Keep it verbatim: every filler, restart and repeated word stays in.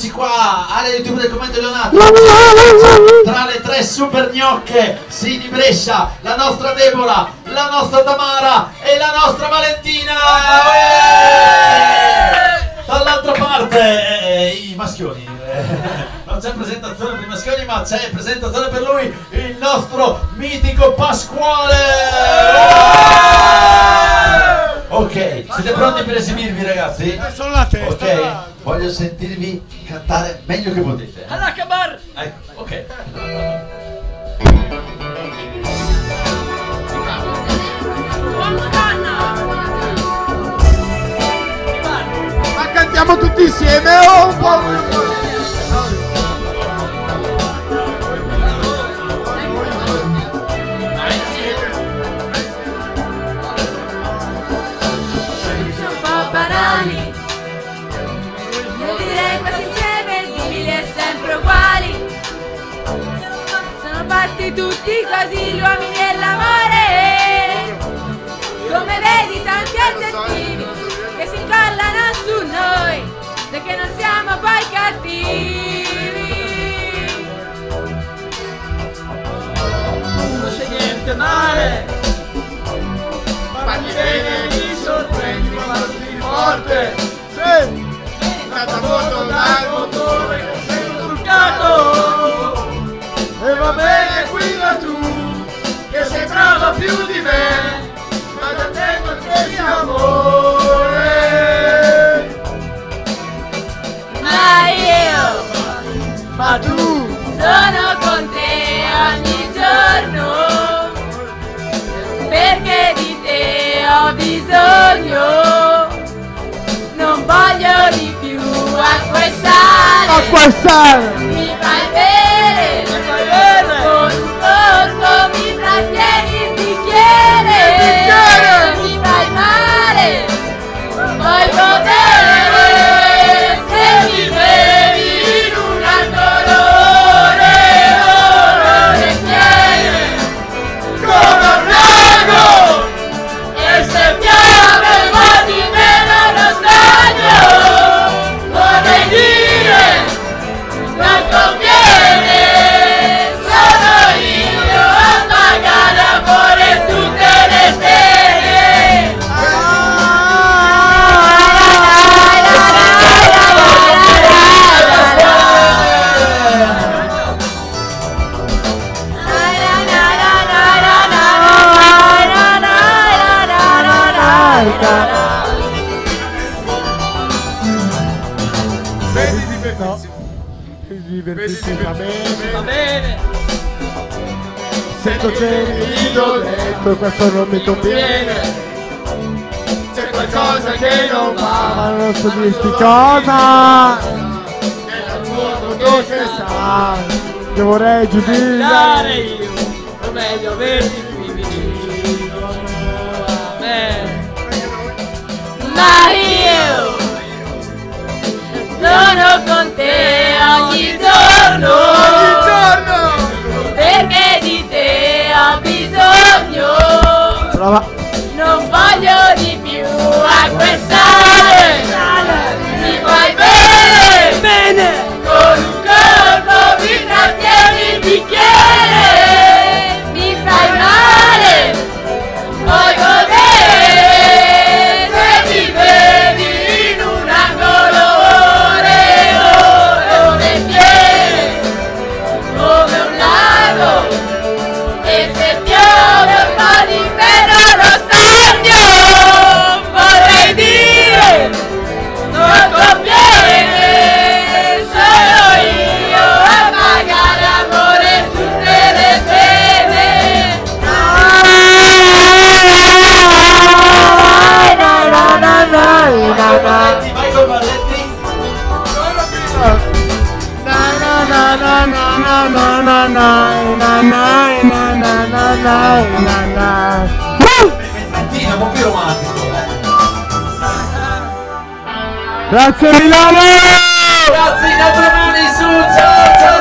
eccoci qua, area YouTube del commento Leonardo. Tra le tre super gnocche, sì, di Brescia, la nostra Deborah, la nostra Tamara e la nostra Valentina. Dall'altra parte eh, i maschioni. Non c'è presentazione per i maschioni, ma c'è presentazione per lui, il nostro mitico Pasquale. Ok, siete pronti per esibirvi, ragazzi? Sono la testa. Ok, voglio sentirvi cantare meglio che potete. All'Akabar! Ecco, ok. Ma cantiamo tutti insieme o un po'? Io direi quasi insieme, simili e sempre uguali. Sono fatti tutti così gli uomini e l'amore. Come vedi tanti aggettivi che si incollano su noi, perché non siamo poi cattivi. Non c'è niente male, parli bene, mi sorprendi, mi parli forte. Sì! Stata molto dal motore che sei truccato. E va bene, guida tu, che sei brava più di me, ma da te non c'è amore. Ma io, Ma tu sono con te ogni giorno, perché di te ho bisogno. Non voglio di più acqua e sale. Acqua e sale! Mi fai bere, mi fai bere. con un corpo mi trattieni il bicchiere. Il bicchiere. Mi fai male, vuoi godere, se mi bevi in un angolone, olore piene, come un lago, e se piove va di meno lo stagno, vorrei dire, non conviene, sono io a pagare amore tutte le sere. Vedi divertissimo. Divertissimo, va bene. va bene, Se tu c'eri io dentro, questo non mi conviene. c'è qualcosa che non va, Ma non so dirti cosa. Tu che sai, che vorrei dare giudicare. io, o meglio averti qui vicino a me. Ma io sono con te ogni giorno, Ogni giorno! perché di te ho bisogno. Brava! Non voglio di più acqua e sale. Mi fai bene, Bene, con un corpo mi trattieni il bicchiere. Mi fai male, vuoi godere, se mi vedi in un angolone, ore piene, come un lago, e se piove un po' di meno lo stagno, vorrei dire, non conviene, sono io a pagare amore tutte le pene. Valletti, vai con Valletti. Na na na na na na na na na na na na na na na na. Mentino, un po' più romantico. Grazie Milano! Grazie, altre mani su, ciao, ciao.